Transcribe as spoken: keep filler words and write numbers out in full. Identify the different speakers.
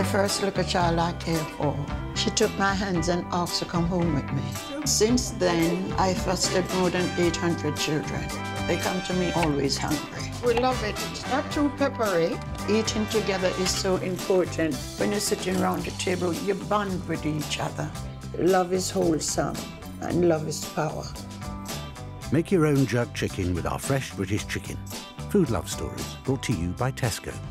Speaker 1: The first little child I cared for, she took my hands and asked to come home with me. Since then, I fostered more than eight hundred children. They come to me always hungry. We love it. It's not too peppery. Eating together is so important. When you're sitting around the table, you bond with each other. Love is wholesome and love is power.
Speaker 2: Make your own jerk chicken with our fresh British chicken. Food Love Stories, brought to you by Tesco.